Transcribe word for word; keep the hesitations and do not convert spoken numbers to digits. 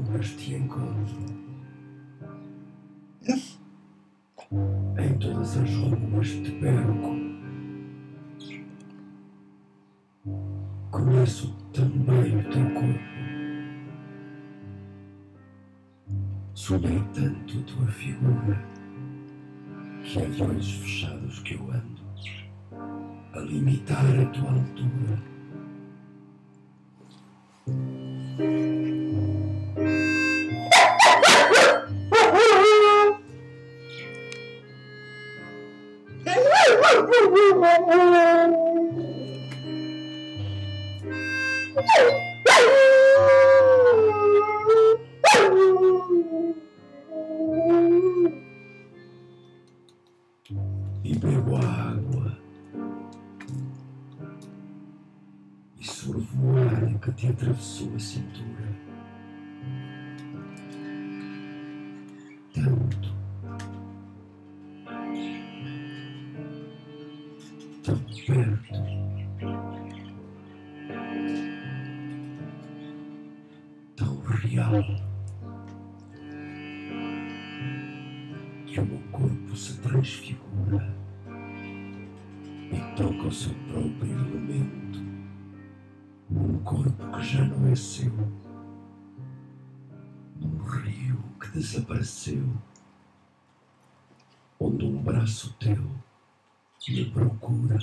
figuras te encontro. Em todas as ruas te perco. Conheço também o teu corpo. Sonhei tanto a tua figura que é de olhos fechados que eu ando a limitar a tua altura. E bebo a água e sorvo o ar que te atravessou a cintura. Tanto, tão perto, tão real, que o meu corpo se transfigura e toca o seu próprio elemento num corpo que já não é seu, num rio que desapareceu, onde um braço teu me procura.